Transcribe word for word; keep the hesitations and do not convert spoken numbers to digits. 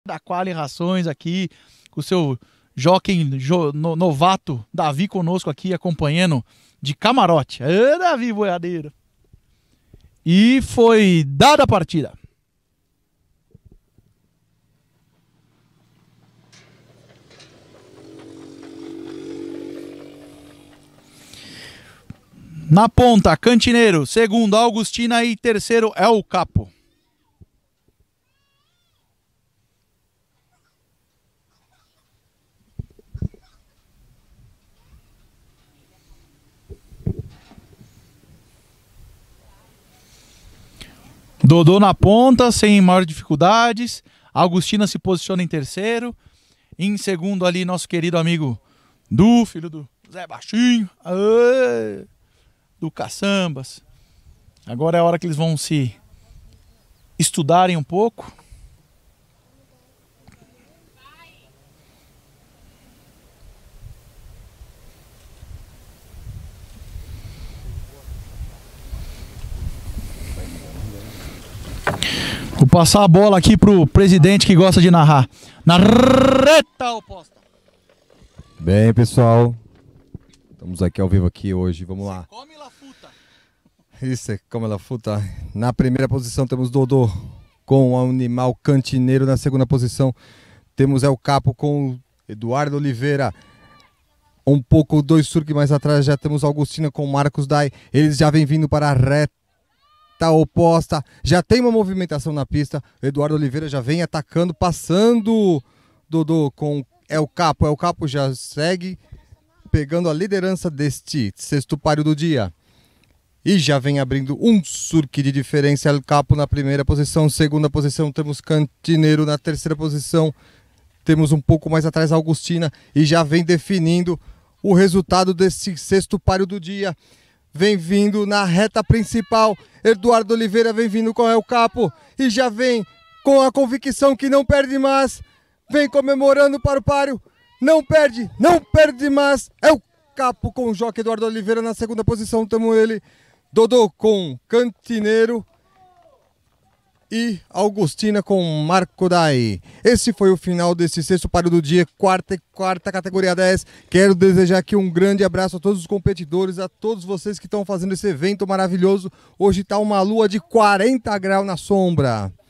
da Quali Rações aqui, com o seu jockey jo, no, novato Davi conosco aqui, acompanhando de camarote. Ê, Davi boiadeiro! E foi dada a partida. Na ponta, Cantineiro. Segundo, Augustina. E terceiro, El Capo. Dodô na ponta, sem maiores dificuldades. Augustina se posiciona em terceiro. Em segundo ali, nosso querido amigo Du, filho do Zé Baixinho. Aê! Do Caçambas. Agora é a hora que eles vão se estudarem um pouco. Vou passar a bola aqui pro presidente que gosta de narrar. Na reta oposta. Bem, pessoal. Estamos aqui ao vivo aqui hoje. Vamos lá. Come la futa. Isso, é come la futa. Na primeira posição temos Dodô com o Animal Cantineiro. Na segunda posição temos El Capo com Eduardo Oliveira. Um pouco dois surques mais atrás já temos Augustina com Marcos Dai. Eles já vêm vindo para a reta oposta, já tem uma movimentação na pista. Eduardo Oliveira já vem atacando, passando Dodô com El Capo. El Capo já segue pegando a liderança deste sexto páreo do dia e já vem abrindo um surque de diferença. El Capo na primeira posição, segunda posição temos Cantineiro, na terceira posição temos um pouco mais atrás Augustina e já vem definindo o resultado desse sexto páreo do dia. Vem vindo na reta principal, Eduardo Oliveira vem vindo com El Capo e já vem com a convicção que não perde mais, vem comemorando para o páreo, não perde, não perde mais, El Capo com o jockey Eduardo Oliveira. Na segunda posição temos ele, Dodô com Cantineiro e Augustina com Marco Dai. Esse foi o final desse sexto páreo do dia, quarta e quarta categoria dez. Quero desejar aqui um grande abraço a todos os competidores, a todos vocês que estão fazendo esse evento maravilhoso. Hoje está uma lua de quarenta graus na sombra.